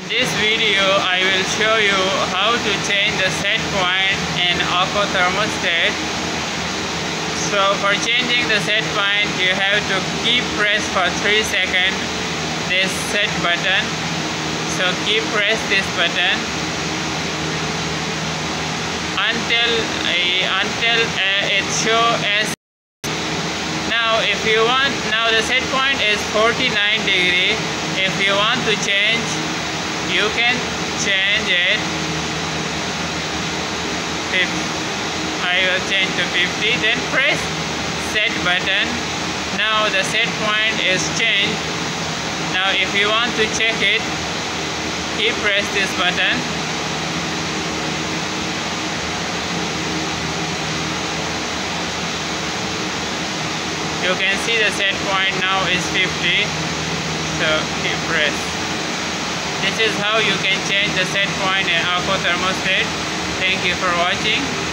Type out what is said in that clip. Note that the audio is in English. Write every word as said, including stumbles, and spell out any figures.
this video I will show you how to change the set point in ACO thermostat. So for changing the set point, you have to keep press for three seconds this set button. So keep press this button until uh, until uh, it show as. Now if you want, now the set point is forty-nine degree. If you want to change, you can change it. I will change to fifty, then press set button. Now the set point is changed. Now if you want to check it, keep press this button. You can see the set point now is fifty. So keep press. This is how you can change the set point in ACO thermostat. Thank you for watching.